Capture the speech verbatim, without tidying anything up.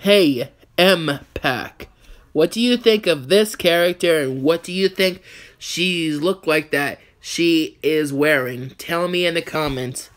Hey, M-Pack. What do you think of this character, and what do you think she's look like that she is wearing? Tell me in the comments.